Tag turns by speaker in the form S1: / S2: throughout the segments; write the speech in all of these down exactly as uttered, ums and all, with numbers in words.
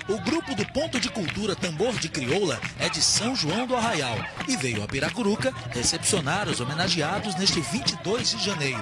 S1: O grupo do Ponto de Cultura Tambor de Crioula é de São João do Arraial e veio a Piracuruca recepcionar os homenageados neste vinte e dois de janeiro.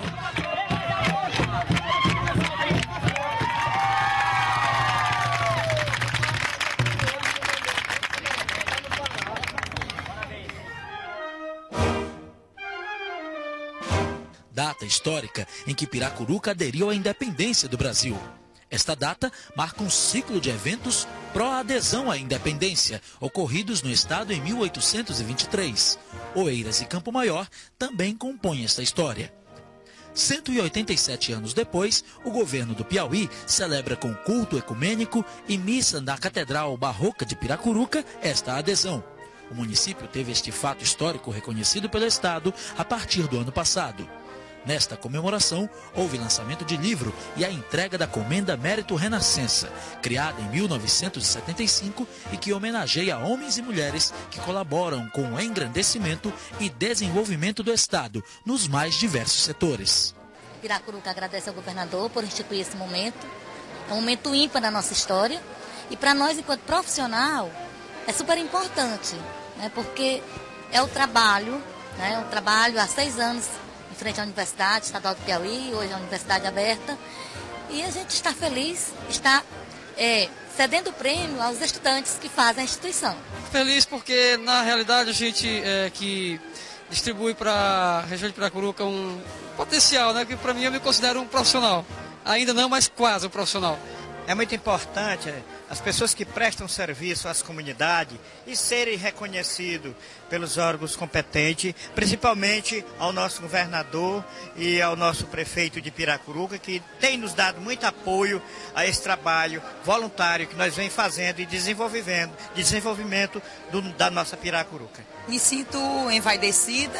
S1: Data histórica em que Piracuruca aderiu à independência do Brasil. Esta data marca um ciclo de eventos pró-adesão à independência, ocorridos no estado em mil oitocentos e vinte e três. Oeiras e Campo Maior também compõem esta história. cento e oitenta e sete anos depois, o governo do Piauí celebra com culto ecumênico e missa na Catedral Barroca de Piracuruca esta adesão. O município teve este fato histórico reconhecido pelo Estado a partir do ano passado. Nesta comemoração, houve lançamento de livro e a entrega da Comenda Mérito Renascença, criada em mil novecentos e setenta e cinco e que homenageia homens e mulheres que colaboram com o engrandecimento e desenvolvimento do Estado nos mais diversos setores.
S2: Piracuruca agradece ao governador por instituir esse momento. É um momento ímpar na nossa história e para nós, enquanto profissional, é super importante, né, porque é o trabalho, né, o trabalho há seis anos em frente à Universidade Estadual do Piauí, hoje a Universidade Aberta, e a gente está feliz, está é, cedendo o prêmio aos estudantes que fazem a instituição.
S3: Feliz porque, na realidade, a gente é, que distribui para a região de Piracuruca um potencial, né, que para mim eu me considero um profissional. Ainda não, mas quase um profissional.
S4: É muito importante as pessoas que prestam serviço às comunidades e serem reconhecidos pelos órgãos competentes, principalmente ao nosso governador e ao nosso prefeito de Piracuruca, que tem nos dado muito apoio a esse trabalho voluntário que nós vem fazendo e desenvolvendo, desenvolvimento do, da nossa Piracuruca.
S5: Me sinto envaidecida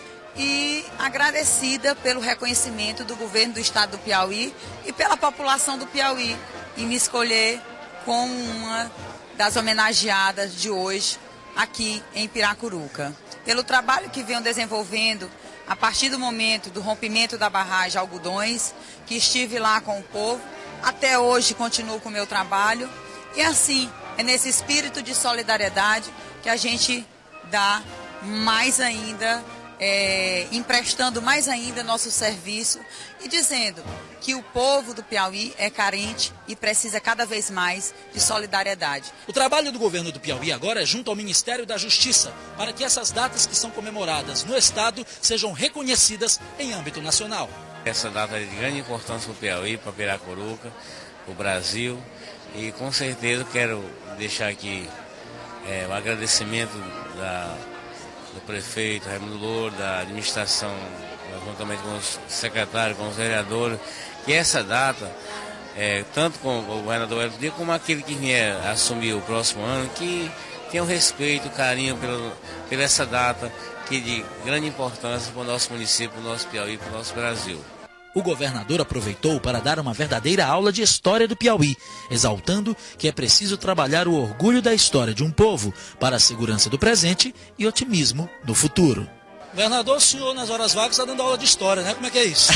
S5: e agradecida pelo reconhecimento do governo do estado do Piauí e pela população do Piauí em me escolher como uma das homenageadas de hoje aqui em Piracuruca. Pelo trabalho que venho desenvolvendo a partir do momento do rompimento da barragem Algodões, que estive lá com o povo, até hoje continuo com o meu trabalho. E assim, é nesse espírito de solidariedade que a gente dá mais ainda, É, emprestando mais ainda nosso serviço e dizendo que o povo do Piauí é carente e precisa cada vez mais de solidariedade.
S1: O trabalho do governo do Piauí agora é junto ao Ministério da Justiça, para que essas datas que são comemoradas no Estado sejam reconhecidas em âmbito nacional.
S6: Essa data é de grande importância para o Piauí, para Piracuruca, para o Brasil, e com certeza quero deixar aqui é, o agradecimento da do prefeito Raimundo Louro, da administração, juntamente com os secretários, com os vereadores, que essa data, é, tanto com o governador Hélio Dias, como aquele que vier assumir o próximo ano, que tenha o respeito, o carinho pelo, pela essa data, que é de grande importância para o nosso município, para o nosso Piauí, para o nosso Brasil.
S1: O governador aproveitou para dar uma verdadeira aula de história do Piauí, exaltando que é preciso trabalhar o orgulho da história de um povo para a segurança do presente e otimismo no futuro. Governador, o senhor nas horas vagas está dando aula de história, né? Como é que é isso?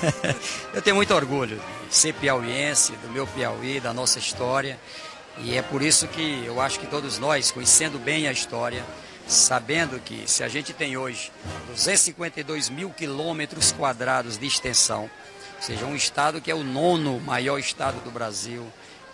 S7: Eu tenho muito orgulho de ser piauiense, do meu Piauí, da nossa história, e é por isso que eu acho que todos nós, conhecendo bem a história, sabendo que se a gente tem hoje duzentos e cinquenta e dois mil quilômetros quadrados de extensão, ou seja, um estado que é o nono maior estado do Brasil,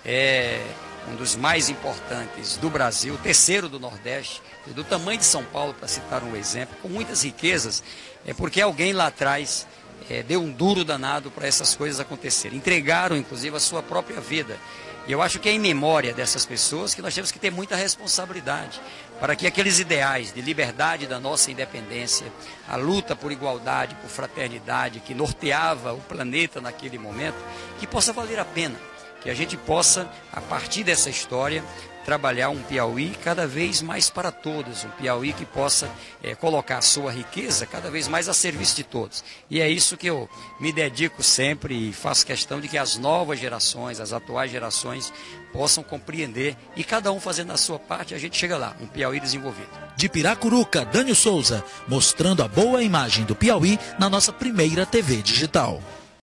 S7: é um dos mais importantes do Brasil, terceiro do Nordeste, do tamanho de São Paulo, para citar um exemplo, com muitas riquezas, é porque alguém lá atrás é, deu um duro danado para essas coisas acontecerem. Entregaram, inclusive, a sua própria vida. E eu acho que é em memória dessas pessoas que nós temos que ter muita responsabilidade para que aqueles ideais de liberdade da nossa independência, a luta por igualdade, por fraternidade, que norteava o planeta naquele momento, que possa valer a pena, que a gente possa, a partir dessa história, trabalhar um Piauí cada vez mais para todos, um Piauí que possa é, colocar a sua riqueza cada vez mais a serviço de todos. E é isso que eu me dedico sempre e faço questão de que as novas gerações, as atuais gerações, possam compreender e cada um fazendo a sua parte, a gente chega lá, um Piauí desenvolvido.
S1: De Piracuruca, Dânio Souza, mostrando a boa imagem do Piauí na nossa primeira T V digital.